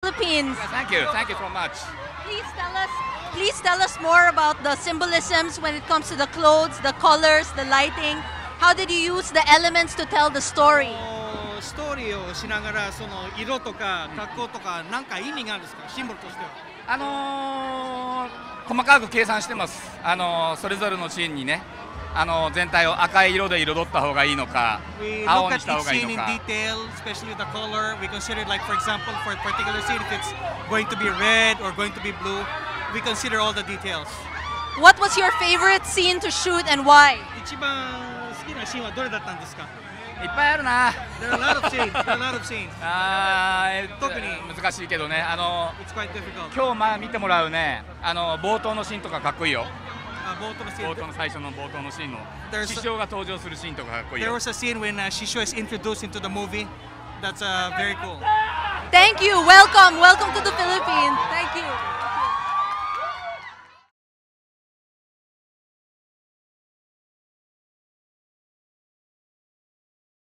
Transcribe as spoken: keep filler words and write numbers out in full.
Philippines. Thank you, thank you so much. Please tell us, please tell us more about the symbolisms when it comes to the clothes, the colors, the lighting. How did you use the elements to tell the story? ストーリーをしながらその色とか格好とか何か意味があるんですか、シンボルとしては。 あのー、細かく計算してます。あのー、それぞれのシーンにね、あのー、全体を赤い色で彩った方がいいのか、青にした方がいいのか。 We look at each scene in detail, especially the color. We consider, like for example, for a particular scene, if it's going to be red or going to be blue, we consider all the details. What was your favorite scene to shoot and why? 一番好きなシーンはどれだったんですか？ いっぱいあるな。 There are a lot of scenes. There are a lot of scenes. あー、えっと、 特に難しいけどね、あの It's quite difficult. 今日まあ見てもらうね、あの冒頭のシーンとかかっこいいよ。 あ、冒頭のシーン。 冒頭の最初の冒頭のシーンの There's 師匠が登場するシーンとかかっこいい There よ。 was a scene when uh, Shisho is introduced into the movie. That's uh, very cool. Thank you. Welcome. Welcome to the Philippines.